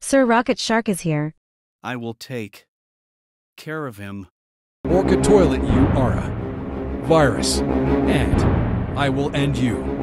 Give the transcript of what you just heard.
Sir Rocket Shark is here. I will take care of him. Orca toilet, you are a virus, and I will end you.